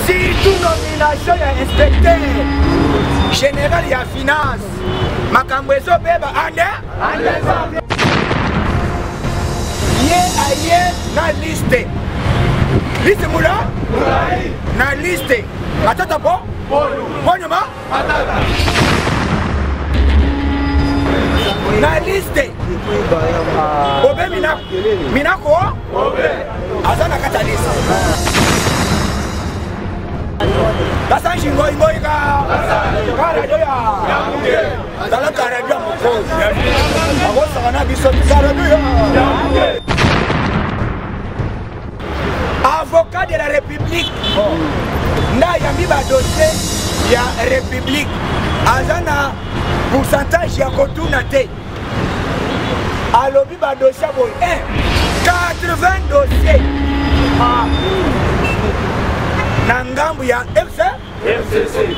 surtout nomination ya inspecteur général ya finance makambo ezobeba ande ye aye na liste mula na liste matata po ponyuma na liste obe minako azana kata liste Basa shingo ingoika radio ya Dala radio moko Agosa kana biso radio Avocat de la République na yambi ba dossier ya République azana pourcentage ya kotuna te alobi ba dossier boy 80 dossiers Nangambu ya FCC.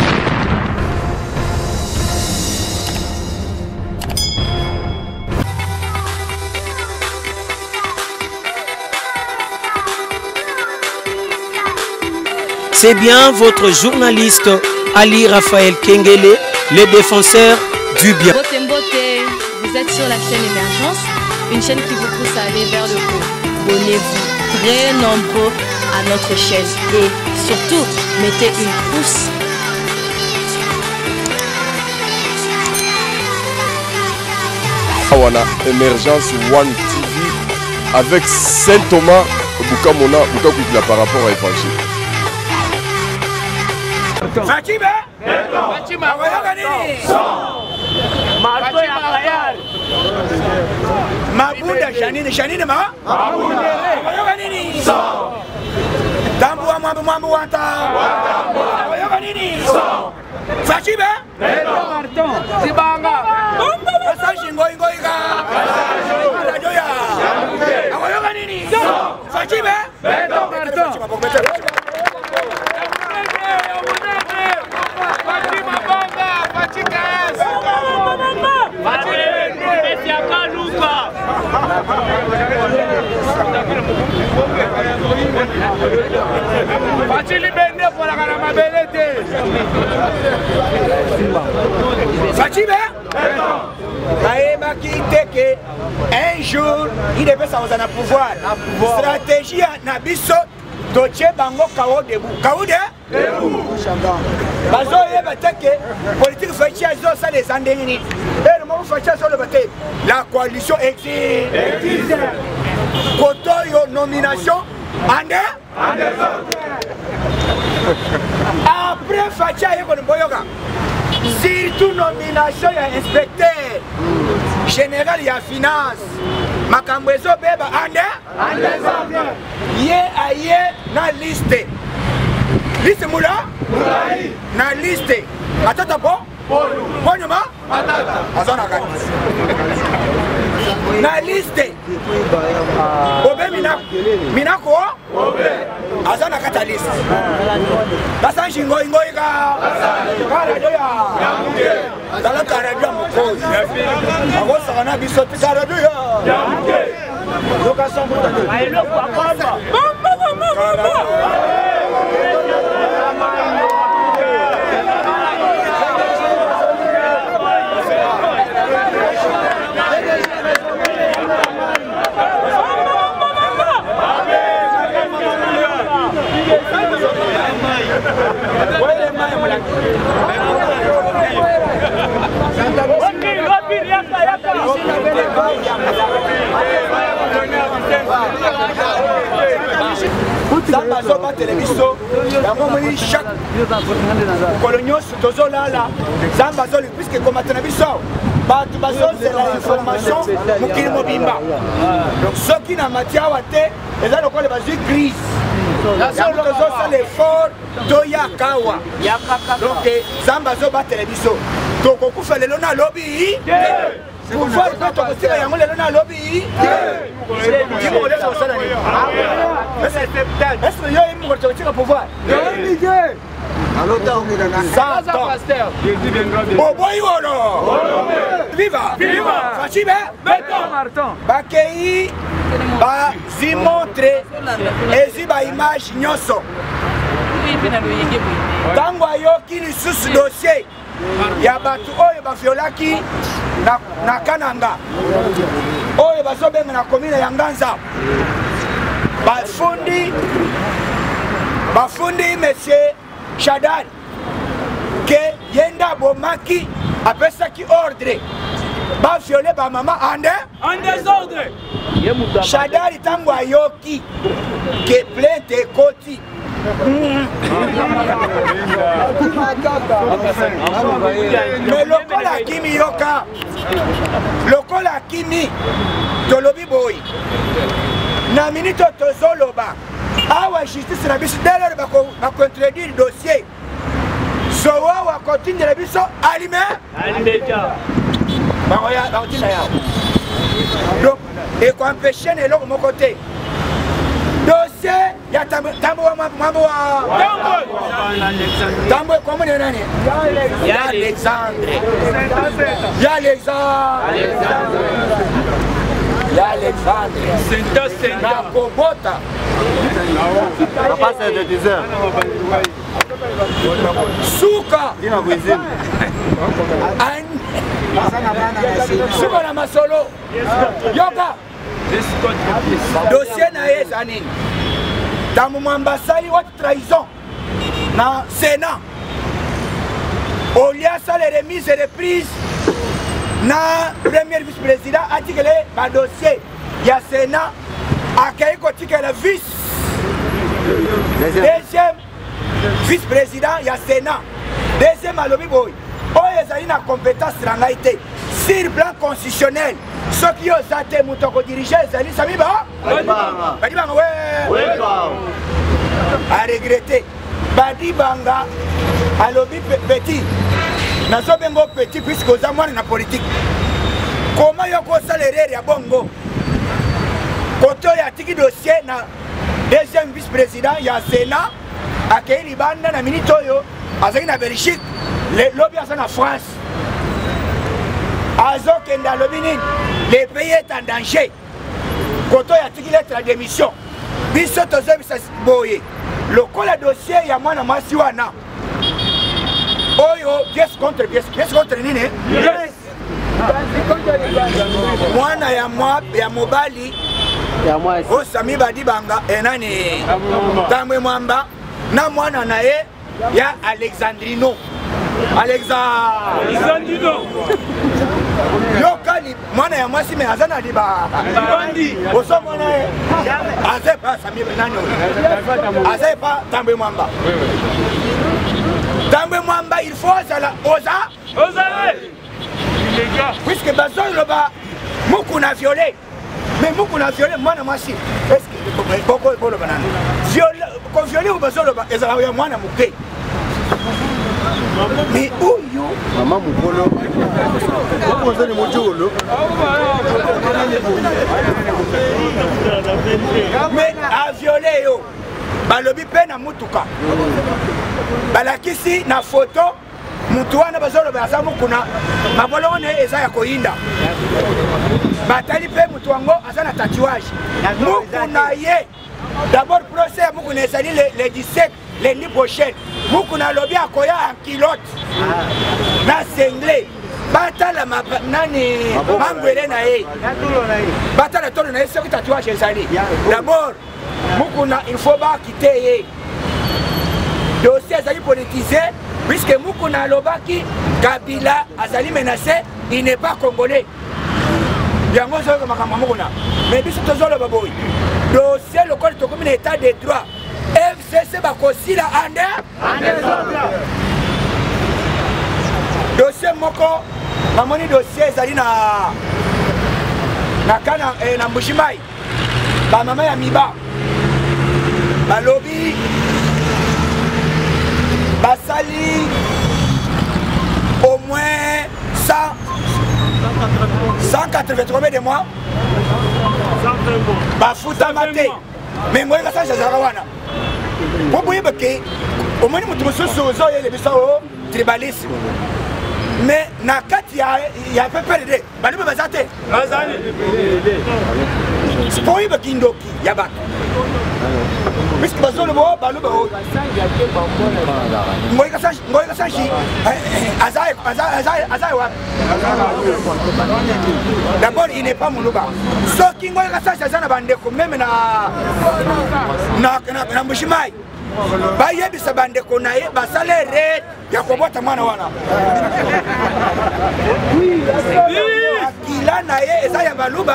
C'est bien votre journaliste Ali Raphaël Kengele, le défenseur du bien. Vous êtes sur la chaîne Émergence, une chaîne qui vous pousse à aller vers le haut. Abonnez-vous très nombreux à notre chaîne et surtout mettez une pouce. Voilà, Émergence One TV avec Saint Thomas Bukamona Bukakoukila par rapport à l'évangile. Mabunda Janine ma Dambu Mambu Wanta Fachibe Marton Zibanga Sashingo Ingoiga Rajoya Awayoganini Fachibe Marton un jour il devait s'avoir un pouvoir. Stratégie Nabiso Doche Bango Kao debout. Kao debout. Bazo Yebateke, politique Fachi Azo, ça les Andéni. Et le moment Fachi sur le bâté. La coalition existe. Kotoyo nomination. Ande. Après Fachi Ayekon Boyoga. Surtout nomination ya inspecteur général ya finance makambo ezobeba ande ye aye na liste mula na liste matata po ponyuma azana kati na liste obe minako azana kata liste basa shingo ingoika radio ya Dala radio moko Agosa kana biso radio ya Location aelo kwa kwanza Zamba zoba télévision, la momie chaque coloniaux tozolala, Zamba zoli puisque comme télévision, batu bazo c'est l'information mukili mobimba. Donc ce qui n'a matière à terre, et là le quoi les bases crise. Zamba zozo ça l'effort doya kawa. Donc Zamba zoba télévision. Donc on coupe le lona lobby. Pour voir quand on tire yango le lona lobby. Est-ce que yo imo ko tira pouvoir? Viva! Viva! Fachibe! Marton! Bakei ba zimontre ezi ba image nyoso. ntango ayoki lisusu dossier ya bato oyo baviolaki na Kananga oyo bazobenga na commune ya Nganza bafundi monsieur Shadari ke yenda bomaki apesaki ordre baviole bamama en désordre. Shadari tango ayoki ke plainte ekoti mais lokola akimi yoka lokola akimi tolobi boy na minute tozoloba awa justice na biso dès lors bacontredire dossier sowa wakotindela biso alime bakotina yao donc ekoempêche na eloko moko te dossier ya tambo wa mambo wa tambo komone nani ya Alexandre na kobota papa c'est de 10 heures suka suka na masolo yoka dossier na ye eza nini ntango mwamba asali wati trahison na Sénat olia asala remise et reprise na premier vice-président atikele badossier ya Sénat akei kotikela deuxième vice-président ya Sénat deuxième alobi boy oyo ezali na compétence na ngai te sur plan constitutionnel soki yo oza te moto akodirige ezali sami badibanga aregrete badibanga alobi petit nazobengo petit puisque oza mwana na politique koma yo kosala erreur ya bongo kote oyo atiki dossier na deuxième vice-président ya Sénat akei libanda na minute oyo azali na Belgique lobi aza na France azokende alobi nini le pays est en danger koto ya tiki lettre ya démission biso tozobisa boye lokola dossier ya mwana mwasi wana oyo pièce contre nini mwana ya mobali osami badibanga enani Tambwe Mwamba na mwana na ye ya Alexandrino yokali mwana ya mwasi me aza na liba oso mwana ye aze pa sami nani aze pa Tambwe Mwamba il faut azala oza puisque bazoyiloba muku na violé mais muku na violé mwana mwasi est-ce que boko boloba nani violé ko violé ou bazoloba ezala ya mwana muke mais oyo mama mukolo okoza ni mojolo mais a violé yo balobi pe na mutuka balakisi na photo mutu wana bazoloba aza mukuna mabolo wana eza ya koyinda batali pe mutu wango aza na tatouage mukuna ye d'abord procès mukuna ezali le 17 lundi prochain mukuna lobi akoya en kilote na sengle batala nani mangwele na ye batala tolo na ye soki tatouage ezali d'abord mukuna il faut ba quitter ye dossier ezali politisé puisque mukuna alobaki Kabila azali menacé, il n'est pas congolais. Yango zoyo makambo mukuna mais biso tozoloba boy dossier le code comme état de droit FCC bakosila ande dossier moko mamoni dossier ezali na kana na Mbushimai ba mama ya miba balobi basali au moins 183 de mois bafuta mate mais moi ça j'ai wana pour boye bake au moins mutu mususu zo yele biso tribalisme mais na kati ya PPRD bali bazate bazali spoyi bakindoki ya baka puisque bazolo bo baloba o ngoika sanchi azai wa d'abord il n'est pas muluba soki ngoika sanchi azana bandeko même na mushimai bayebisa bandeko na ye basale re ya kobota mwana wana akila na ye eza ya baluba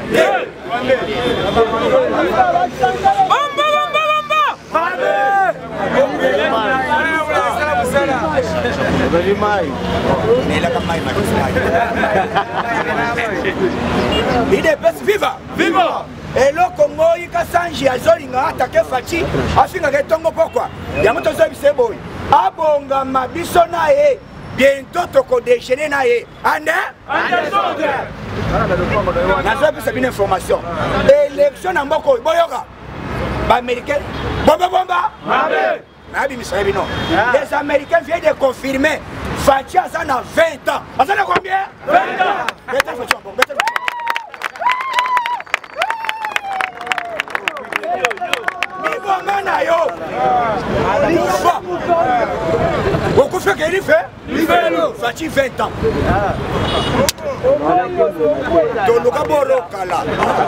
viva eloko ngoi kasanji azolinga atake faci afinga ketongo pokwa yango tozobisa boy abongama biso na ye bientôt tokodejeuner na ye ande nazobisa bino information élection na mboka oyo boyoka baaméricain bomba nabimisa bino les américains viennent de confirmer faci aza na 20 ans aza na combien 20 ans Mana yo beaucoup fait qu'il fait Fati 20 ans Toluka Borokala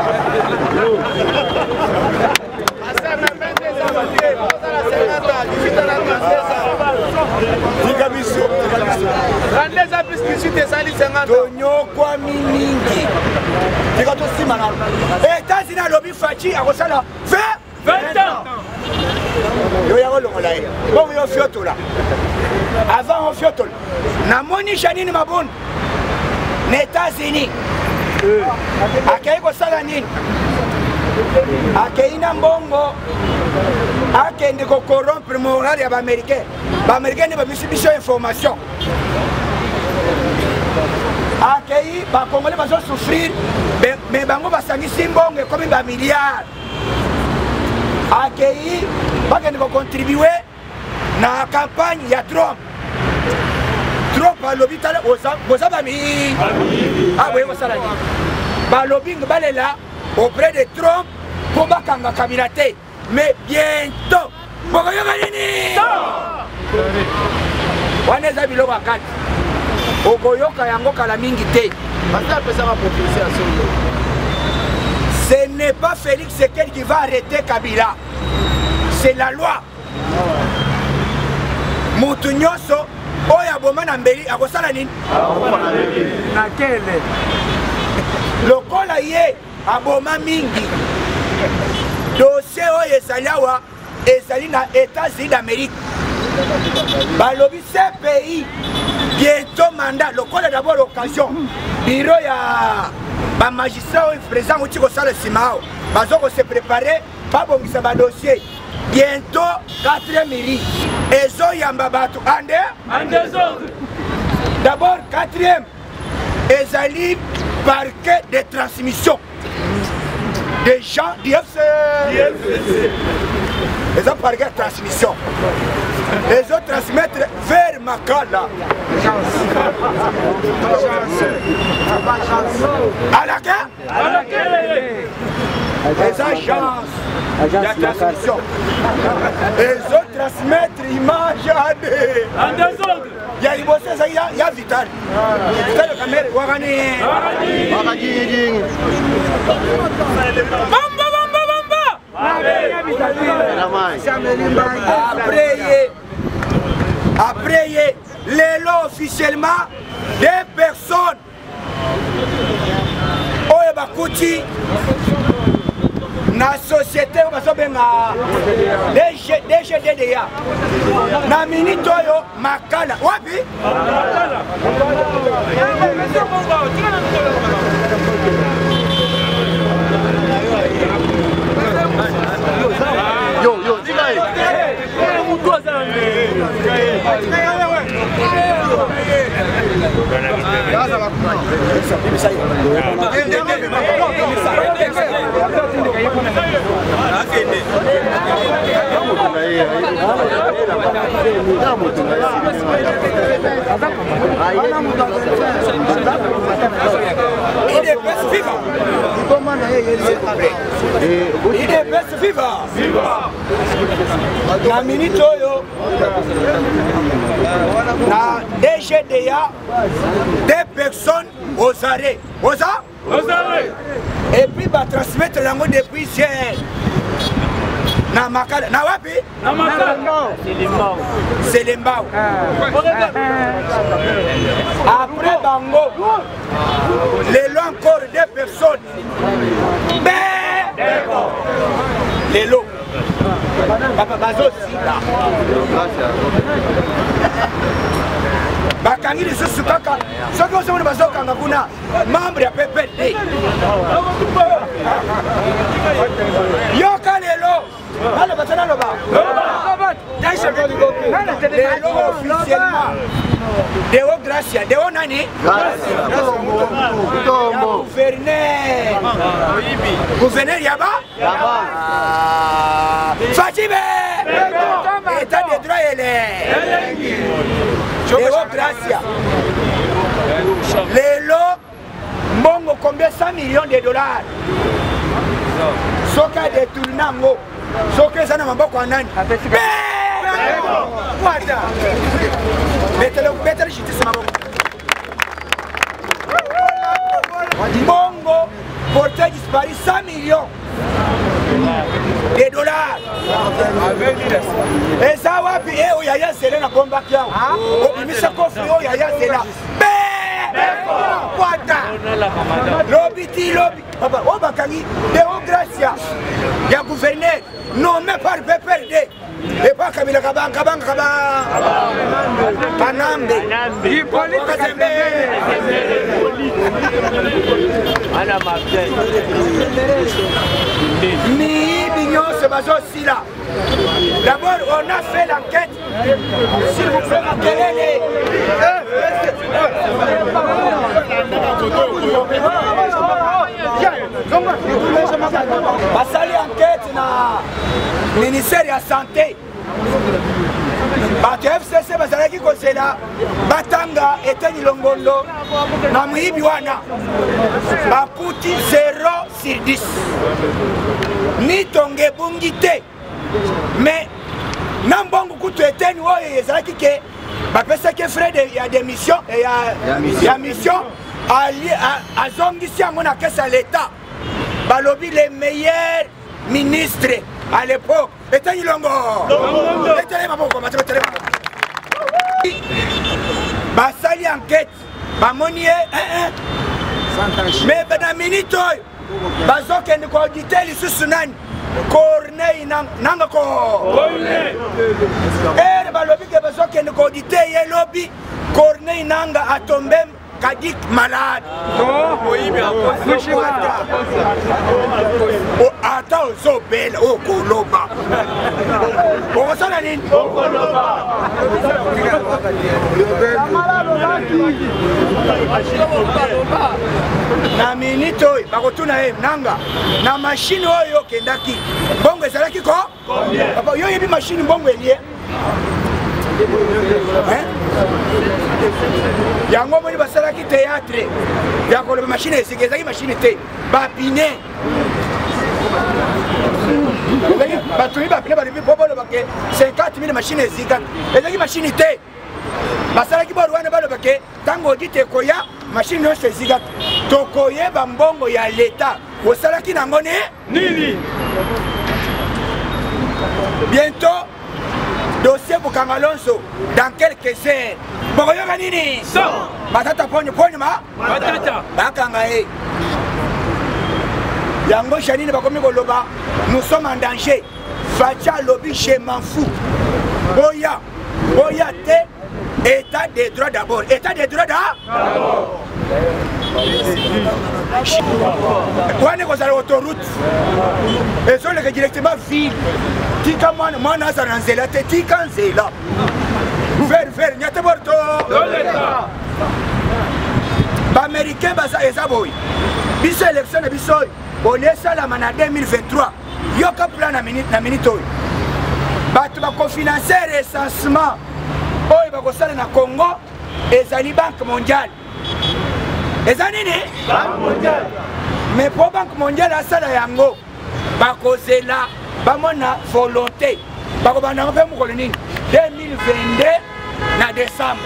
avant on fiotol namoni janine mabon na États-Unis akei kosala nini akei na mbongo akende ko corrompre moral ya baaméricain ne babisi biso information akei bakongole bazo souffrir mais bango basangisi mbongo ekomi bamilliard akei bakende ko contribuer na campagne ya Trump balobi tala boza bami aboye kosala nini balobi balela auprès de Trump po bakanga Kabila te mais bientôt bokoyoka nini wana eza biloko akati okoyoka yango kala mingi te ce n'est pas Félix Tshisekedi qui va arrêter Kabila c'est la loi mutu nyonso oyo aboma na mbeli akosala nini nakele lokola ye aboma mingi dossier oyo ezali awa ezali na États-Unis d'Amérique balobi ce pays bientôt mandat lokola d'abord l'occasion bureau ya bamagistrat oyo président uti kosala nsima awo bazoko se préparer babongisa badossier bientôt 4e mairie ezoyamba bato ande d'abord 4e ezali parquet de transmission des gens du FC les ont parquet de transmission les autres transmettre vers Makala à laquelle les agences de transmission les autres transmettre image à des autres il y a liboso il y a vital le caméra wakani après les lots officiellement des personnes oyo bakuti na société bazobenga DGDDA na minute oyo Makala wapi yo tikai Na minute oyo na DGDA 2 personnes aux arrêts. Et puis va transmettre l'ango depuis hier. Na makala na wapi? Na makala. C'est les mbao. Après bango les lots encore 2 personnes. Les lots. Papa bazo sila. Bakangi lisusu kaka. Soki osomoni bazo kanga kuna membre ya PPD. Yoka lelo. Nalo batana loba. Lelo officiellement. Deo Gracia, Deo nani? Gouverneur Yaba? Fatime! État de droit et Deo Gracia. Lelo, Mbongo combien 100 millions de dollars? Soka de Tulnango. Soka sana mamboko anani? Bongo portait disparu 100 millions de dollars. Et ça va puis il y a c'est là bomba qui a. Il se confie il y a c'est là. Lobby. Papa, oh Bakani, Deo Gracia. Il y a gouverneur nommé par PPD. Et pas Kabila Kabang. Panambe. Ni Bignon se base aussi là. D'abord, on a fait l'enquête. S'il vous plaît, basali enquête na ministère ya santé. Bato FCC bazalaki kosela batanga eteni longondo na muyibi wana bakuti 0/10 ni tonge bungi te mais na mbongo kutu eteni oyo ezalaki ke bapesaki frais de ya démission ya mission azongisi yango na kese ya l'État balobi les meilleurs ministres à l'époque eteni longo basali enquête bamoni mais bana minute oyo bazokende koaudite lisusu nani Corneille nanga ko balobi ke bazokende koaudite ye lobi Corneille nanga atombe Kadik malade. Attends, so belle, oh Koloba. On s'en a dit. Na minute oyo bakotuna ye nanga na machine oyo kendaki bongo ezalaki ko papa yo yebi machine bongo elie yango moni basalaki théâtre ya koloba machine ezaki machine te bapine batuni bapine balibi bobolobake 50 000 machine ezaki machine te basalaki bolo wana balobake ntango odite ekoya machine nyonso ezika tokoyeba mbongo ya l'État osalaki nango nini bientôt dossier Bukanga Alonso dans quelques heures bokoyoka nini batata ponyo ma batata bakanga yango chanine bakomi koloba nous sommes en danger Fatia lobby je m'en fous boya te état des droits d'abord état des droits d'abord wane kozala autoroute ezoleka directement ville tika mwana aza na nzela te tika nzela vert nyate borto baaméricain baza eza boye biso élection na biso oyo olesalama na 2023 yoka plan na minute oyo bato bakofinanse recensement oyo bakosala na Congo ezali Banque mondiale eza nini mais po Banque mondiale asala yango bakozela bamona volonté bakobandanga mpe mokolo nini 2022 na décembre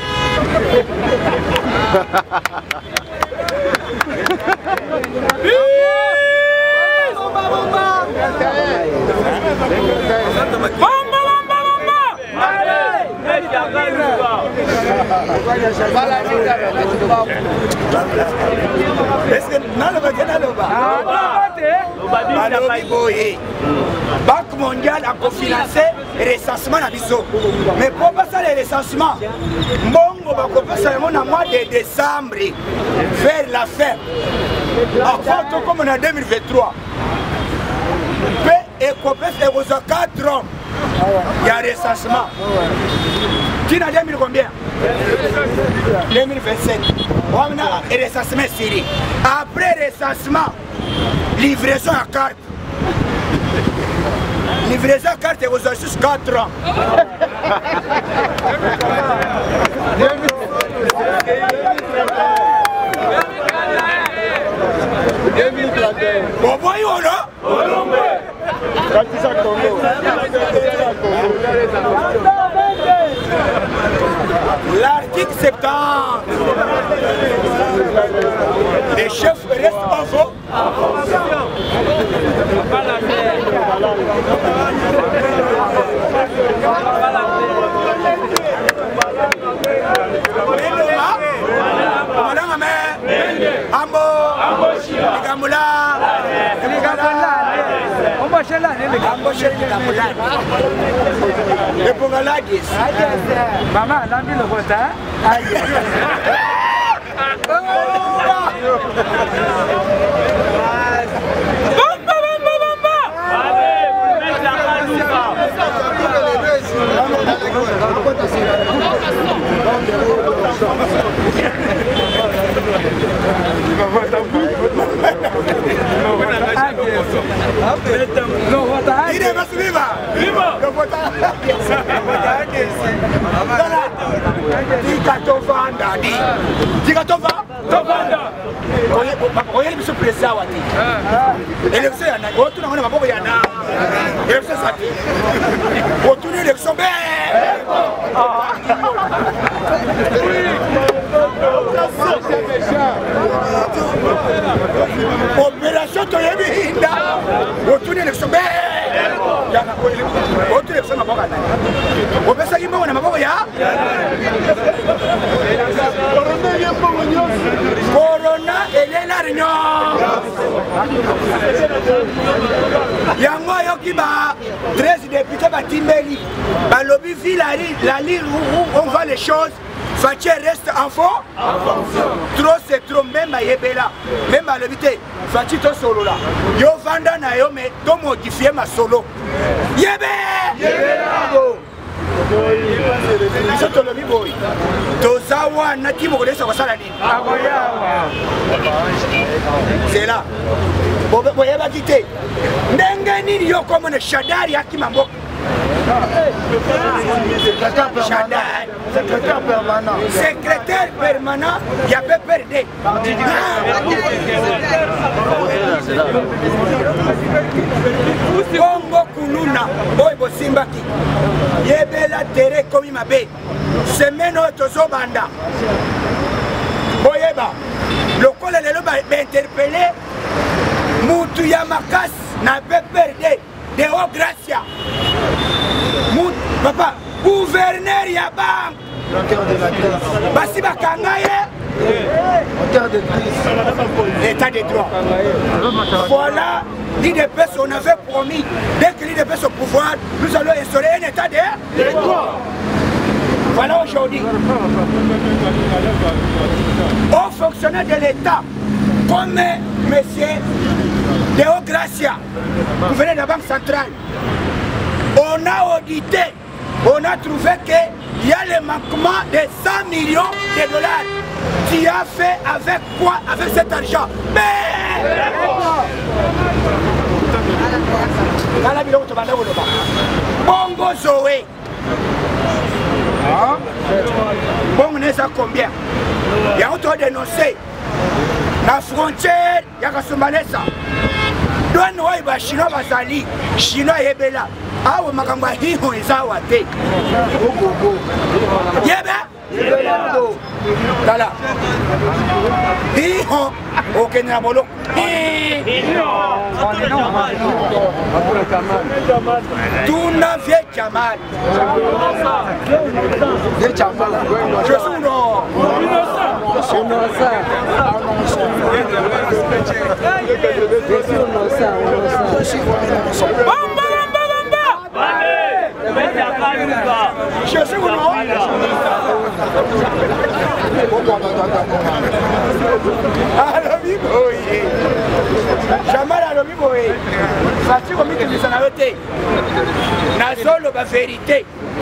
Banque mondiale a cofinancé le recensement na biso. Mais pour passer le recensement, Mbongo va commencer le mois de décembre vers la fin. Enfin, comme on a 2023. Et Copes est aux 4 ans. Il y a un recensement. Tu n'as 2000 combien 2027. On a un recensement Syrie. Après recensement, livraison à carte. Livraison à carte est aux 4 ans. Bon, voyons là. L'article 70. Les chefs restent en faux. Maman, l'ami le retard. Opération Toyebi-Hinda. Retournez l'élection. Retournez l'élection. On peut s'agir de Maboya. Corona et la réunion. Yango Yokiba, 13 députés Batimbeli. Balobi vit la ligne où on voit les choses. Faché reste en fond. Trop c'est trop, même à Yebela, même à l'habité. Faché to solo là. Yo vanda na yo mais to modifier ma solo. Yebe! Yebela! Biso to lobi boy. To zawa na timo kodesa kwa sala nini? C'est là. Boye ba kité. Ndenge nini yo comme ne Shadari akimambo. Secrétaire permanent. Secrétaire permanent, il y a pas perdu. Congo Kuluna, Boy Simbaki. Yebela Tere Komimabe. Semaine Tozo Banda. Boyeba. Le collègue est interpellé. Moutou Yamakas n'a pas perdu. De haut Gracia. Papa, gouverneur Yabam. Basi Bakangaye. L'état de droit. Voilà l'IDPS, on avait promis, dès que l'IDPS au pouvoir, nous allons instaurer un état de droit. Voilà aujourd'hui. Aux fonctionnaires de l'État, comme M. Deo Gracia, gouverneur de la Banque centrale, on a audité, on a trouvé qu'il y a le manquement de 100 millions de dollars. Tu as fait avec quoi avec cet argent? Mais Bongo Zoé. Bongo n'est ça combien? Il y a autre dénoncé. La frontière, il y a Kasumbalesa. Douane ouais, bah Chinois bazali, Chinois yebela. Ah ouais, makamba hiho izawa te. Yebe? Tala. Hiho, ok na bolo. Tuna vie Jamal. Vie Jamal. Je suis non. Je suis non. Jamal a l'homme boy. Fati comme tu dis ça n'a été. Na solo ba vérité.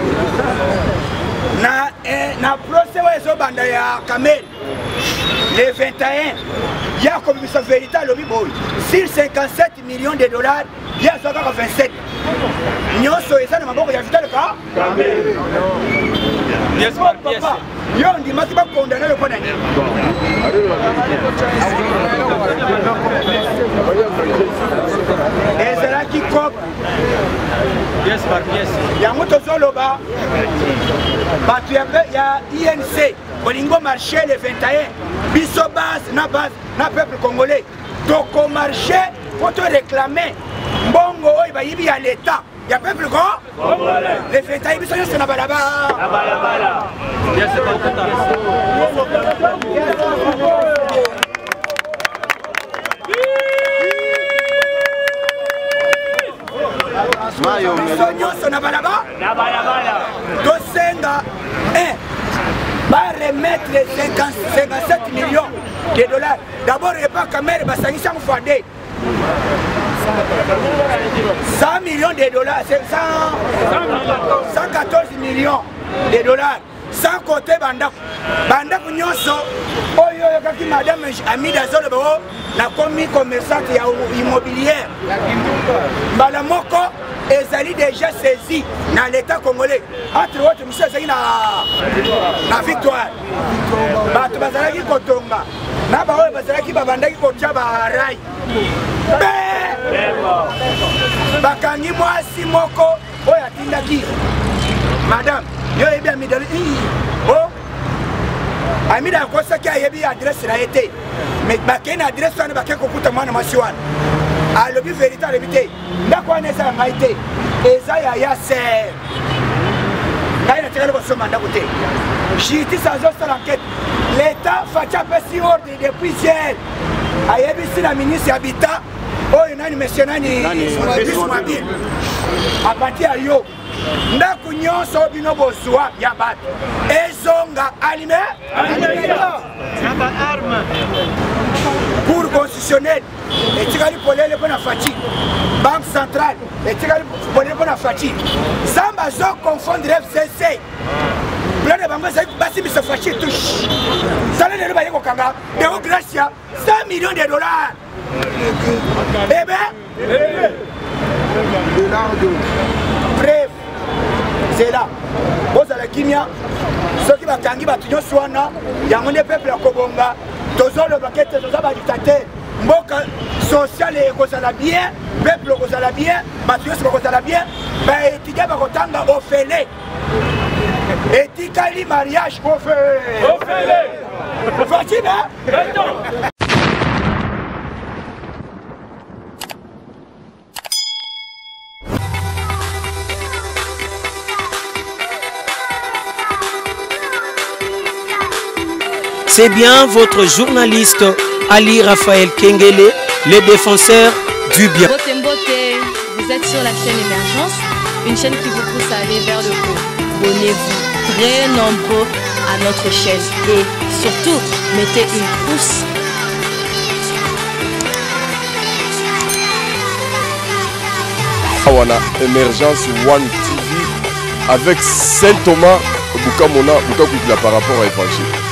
Na procès ouais zo banda ya Kamel. Les 21. Il y a comme sa vérité à l'homme boy. Sur 57 millions de dollars, il y a 27. Nyoso eza na maboko ya Vital ka? Yes, papa. Yo ndi mati ba condamner le condamné. Ezala ki kop. Yes, yes. Ya moto zoloba. Batu ya INC, Bolingo marché le 21. Biso base na peuple congolais. Donc au marché, faut te réclamer. Bongo oy ba yibi ya l'état. Ya peuple quoi? Les fêtailles biso yo na balaba. Na balabala. Yes, biso na balaba. Na balabala. Dosenga va remettre 57 millions de dollars. D'abord, il n'y a pas Kamel, il y a 100 millions de dollars, 114 millions de dollars. Sans côté Banda. Banda Kunyoso, Oyo Kaki Madame Amida Zolobo, la commis commerçante immobilière. Balamoko ezali déjà saisi dans l'état congolais. Entre autres, monsieur Zali na victoire. Bato bazalaki kotonga. Na baoyo bazalaki babandaki kotia barai. Bakangi mwasi moko oyo atindaki. Madame, yo yebi Amida oh Amida akosaki ayebi adresse na été. Mais bakeni adresse wana bakeni kokuta mwana mwasi wana. Alobi vérité alobi te. Ndako wana eza ngai te. Eza ya Yasser. Ngai natikali kosomba ndako te. Justice azosala enquête. L'État Fatia apesi ordre depuis hier. Ayebisi na ministre ya Habitat. Oyo nani monsieur nani Bismabile. A partir ya yo. Ndako nyonso bino bozwa ya bato. Ezonga alime. Arme. Cour constitutionnelle. Et tu as dit pour les bonnes Fati. Banque centrale. Et tu as dit pour les bonnes Fati. Ça m'a confondre FCC. Plein de banques, c'est que Fati touche. Ça n'est pas au Kanga. De haut Gracia, 100 millions de dollars. Eh bien, bref, c'est là. Vous allez Kimia. Ceux qui va tanguer, va tenir soin. Il y a un peuple à Kobonga. Toujours le paquet de nos dictateurs. Mboka social et kozala bien, peuple kozala bien, matériaux kozala bien, mais étudiant va kotanga ofele. Etikali mariage ofele. Ofele. Facile hein? C'est bien votre journaliste Ali Raphaël Kengele, le défenseur du bien. Bote Mbote, vous êtes sur la chaîne Émergence, une chaîne qui vous pousse à aller vers le haut. Abonnez-vous très nombreux à notre chaîne et surtout, mettez une pouce. Awana Émergence One TV avec Saint Thomas Bukamona Bukakuila par rapport à Évangile.